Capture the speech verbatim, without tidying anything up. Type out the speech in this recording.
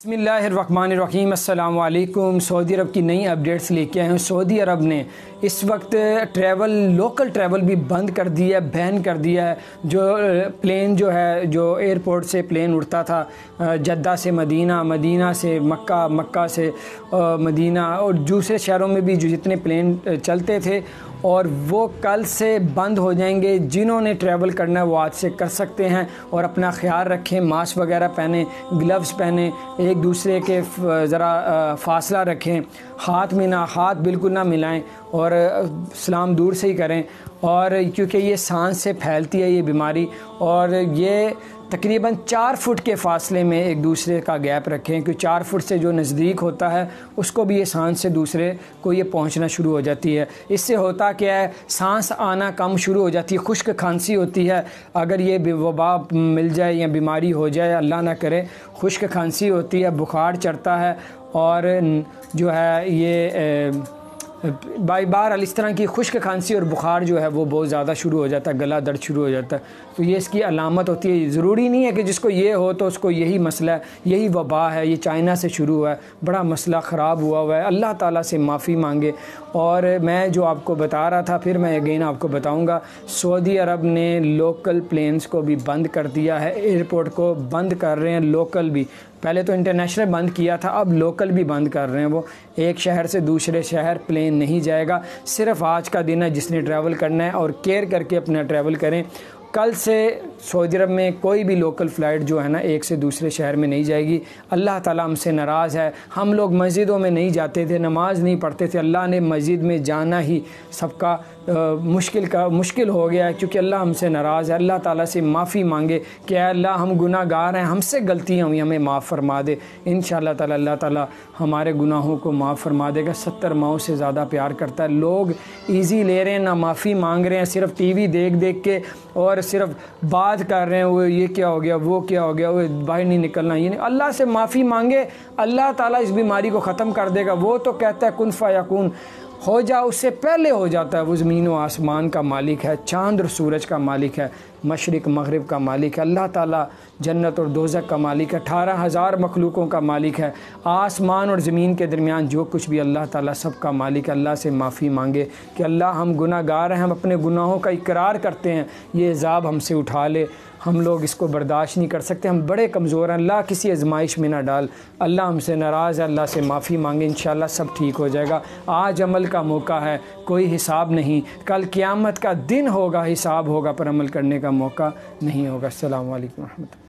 بسم اللہ الرحمن الرحیم۔ السلام علیکم۔ سعودی عرب کی نئی اپڈیٹس لے کے آئے ہیں۔ سعودی عرب نے اس وقت ٹریول لوکل ٹریول بھی بند کر دیا ہے، بین کر دیا ہے۔ جو پلین جو ہے جو ایئرپورٹ سے پلین اڑتا تھا جدہ سے مدینہ، مدینہ سے مکہ، مکہ سے مدینہ اور دوسرے شہروں میں بھی جو جتنے پلین چلتے تھے، اور وہ کل سے بند ہو جائیں گے۔ جنہوں نے ٹریول کرنا ہے وہ آج سے کر سکتے ہیں، اور اپنا خیال رکھیں، ماسک وغیرہ پہنیں، گلوز پہنیں، ایک دوسرے کے ذرا فاصلہ رکھیں، ہاتھ میں نہ ہاتھ بالکل نہ ملائیں، اور سلام دور سے ہی کریں، اور کیونکہ یہ سانس سے پھیلتی ہے یہ بیماری، اور یہ تقریباً چار فٹ کے فاصلے میں ایک دوسرے کا گیپ رکھیں، کیونکہ چار فٹ سے جو نزدیک ہوتا ہے اس کو بھی یہ سانس سے دوسرے کو یہ پہنچنا شروع ہو جاتی ہے۔ اس سے ہوتا کیا ہے، سانس آنا کم شروع ہو جاتی ہے، خشک کھانسی ہوتی ہے۔ اگر یہ وبا مل جائے یا بیماری ہو جائے، اللہ نہ کرے، خشک کھانسی ہوتی ہے، بخار چڑھتا ہے، اور جو ہے یہ بائی بار اس طرح کی خشک کھانسی اور بخار جو ہے وہ بہت زیادہ شروع ہو جاتا ہے، گلا درد شروع ہو جاتا ہے، تو یہ اس کی علامت ہوتی ہے۔ ضروری نہیں ہے کہ جس کو یہ ہو تو اس کو یہی مسئلہ ہے، یہی وبا ہے، یہ چائنا سے شروع ہوا ہے، بڑا مسئلہ خراب ہوا ہوا ہے۔ اللہ تعالیٰ سے معافی مانگے۔ اور میں جو آپ کو بتا رہا تھا، پھر میں اگین آپ کو بتاؤں گا، سعودی عرب نے لوکل پلینز کو بھی بند کر دیا ہے، ایئرپورٹ کو بند کر رہے ہیں، لوکل بھی۔ پہلے تو انٹرنیشنل بند کیا تھا، اب لوکل بھی بند کر رہے ہیں۔ وہ ایک شہر سے دوسرے شہر پلین نہیں جائے گا، صرف آج کا دن ہے جس نے ٹریول کرنا ہے، اور کیئر کر کے اپنا ٹریول کریں۔ کل سے سعودی عرب میں کوئی بھی لوکل فلائٹ جو ہے نا ایک سے دوسرے شہر میں نہیں جائے گی۔ اللہ تعالیٰ ہم سے ناراض ہے۔ ہم لوگ مسجدوں میں نہیں جاتے تھے، نماز نہیں پڑھتے تھے، اللہ نے مسجد میں جانا ہی سب کا مشکل کا مشکل ہو گیا ہے، کیونکہ اللہ ہم سے ناراض ہے۔ اللہ تعالیٰ سے معافی مانگے کہ اے اللہ ہم گناہ گار ہیں، ہم سے غلطیاں ہوئی، ہمیں معاف فرما دے۔ انشاءاللہ تعالیٰ اللہ تعالیٰ ہمارے گناہوں کو معاف فرما دے گا۔ ستر ماؤں سے زیادہ پیار کرتا ہے۔ لوگ ایزی لے رہے ہیں، نہ معافی مانگ رہے ہیں، صرف ٹی وی دیکھ دیکھ کے اور صرف بات کر رہے ہیں، وہ یہ کیا ہو گیا، وہ کیا ہو گیا، وہ باہر نہیں نکلنا۔ یہ نہیں، اللہ سے معافی مانگے، اللہ تعالیٰ اس بیماری کو ختم کر دے گا۔ وہ تو کہتا ہے کن فیکون، ہو جا، اس سے پہلے ہو جاتا ہے۔ وہ زمین و آسمان کا مالک ہے، چاند اور سورج کا مالک ہے، مشرق مغرب کا مالک ہے۔ اللہ تعالیٰ جنت اور دوزخ کا مالک ہے، اٹھارہ ہزار مخلوقوں کا مالک ہے، آسمان اور زمین کے درمیان جو کچھ بھی اللہ تعالیٰ سب کا مالک ہے۔ اللہ سے معافی مانگے کہ اللہ ہم گناہ گار ہیں، ہم اپنے گناہوں کا اقرار کرتے ہیں، یہ عذاب ہم سے اٹھا لے، ہم لوگ اس کو برداشت نہیں کر سکتے، ہم بڑے کمزور ہیں، اللہ کسی آزمائش میں نہ ڈال، اللہ ہم سے ناراض ہے۔ اللہ سے معافی مانگے، انشاءاللہ سب ٹھیک ہو جائے گا۔ آج عمل کا موقع ہے، کوئی حساب نہیں، کل قیامت کا دن ہوگا، حساب ہوگا، پر عمل کرنے کا موقع نہیں ہوگا۔ السلام علیکم ورحمۃ اللہ۔